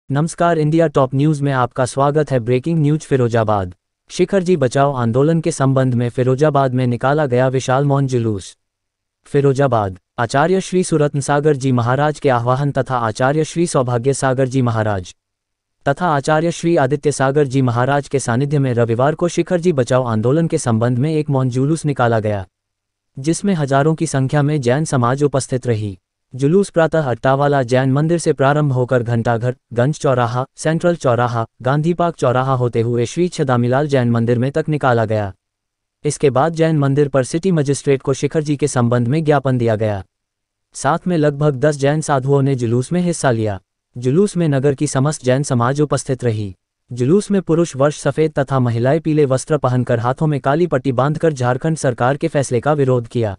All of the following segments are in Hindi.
नमस्कार, इंडिया टॉप न्यूज़ में आपका स्वागत है। Breaking news. फिरोजाबाद शिखर जी बचाओ आंदोलन के संबंध में फिरोजाबाद में निकाला गया विशाल मौन जुलूस। फिरोजाबाद आचार्य श्री सुरत्न सागर जी महाराज के आह्वान तथा आचार्य श्री सौभाग्य सागर जी महाराज तथा आचार्य श्री आदित्य सागर जी महाराज के सानिध्य में रविवार को शिखर जी बचाओ आंदोलन के संबंध में एक मौन जुलूस निकाला गया, जिसमें हजारों की संख्या में जैन समाज उपस्थित रही। जुलूस प्रातः अट्टावाला जैन मंदिर से प्रारंभ होकर घंटाघर, गंज चौराहा, सेंट्रल चौराहा, गांधी पार्क चौराहा होते हुए श्री छदामीलाल जैन मंदिर में तक निकाला गया। इसके बाद जैन मंदिर पर सिटी मजिस्ट्रेट को शिखर जी के संबंध में ज्ञापन दिया गया। साथ में लगभग 10 जैन साधुओं ने जुलूस में हिस्सा लिया। जुलूस में नगर की समस्त जैन समाज उपस्थित रही। जुलूस में पुरुष वर्ष सफेद तथा महिलाएं पीले वस्त्र पहनकर हाथों में काली पट्टी बांधकर झारखंड सरकार के फैसले का विरोध किया।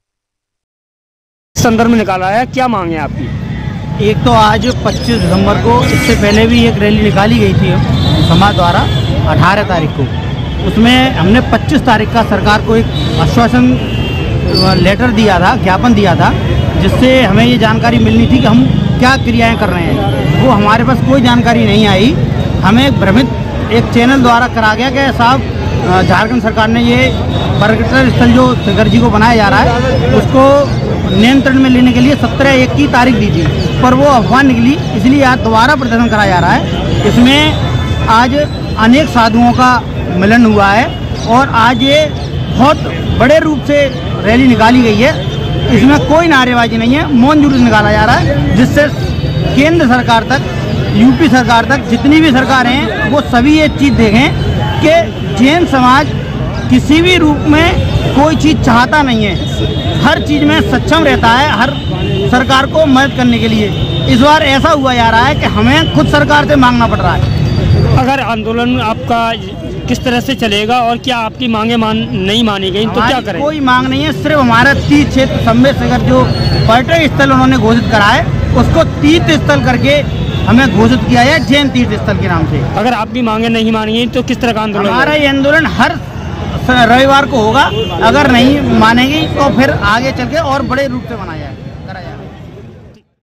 संदर्भ में निकाला है, क्या मांग है आपकी? एक तो आज 25 दिसंबर को, इससे पहले भी एक रैली निकाली गई थी समाज द्वारा 18 तारीख को। उसमें हमने 25 तारीख का सरकार को एक आश्वासन लेटर दिया था, ज्ञापन दिया था, जिससे हमें ये जानकारी मिलनी थी कि हम क्या क्रियाएं कर रहे हैं। वो हमारे पास कोई जानकारी नहीं आई। हमें भ्रमित एक चैनल द्वारा करा गया कि साहब झारखंड सरकार ने ये पर्यटन स्थल जो शिखर जी को बनाया जा रहा है उसको नियंत्रण में लेने के लिए 17/1 की तारीख दी थी, पर वो अफवाह निकली। इसलिए आज दोबारा प्रदर्शन कराया जा रहा है। इसमें आज अनेक साधुओं का मिलन हुआ है और आज ये बहुत बड़े रूप से रैली निकाली गई है। इसमें कोई नारेबाजी नहीं है, मौन जुलूस निकाला जा रहा है, जिससे केंद्र सरकार तक, यूपी सरकार तक, जितनी भी सरकारें हैं वो सभी ये चीज़ देखें कि जैन समाज किसी भी रूप में कोई चीज़ चाहता नहीं है, हर चीज़ में सक्षम रहता है हर सरकार को मदद करने के लिए। इस बार ऐसा हुआ जा रहा है कि हमें खुद सरकार से मांगना पड़ रहा है। अगर आंदोलन आपका किस तरह से चलेगा और क्या आपकी मांगे नहीं मानी गई तो क्या करें? कोई मांग नहीं है, सिर्फ हमारा तीर्थ क्षेत्र संबे शिखर जो पर्यटन स्थल उन्होंने घोषित करा है उसको तीर्थ स्थल करके हमें घोषित किया है, जैन तीर्थ स्थल के नाम से। अगर आपकी मांगे नहीं मानी गई तो किस तरह का आंदोलन? हमारा ये आंदोलन हर रविवार को होगा। अगर नहीं मानेगी तो फिर आगे चल के और बड़े रूप से मनाया जाएगा।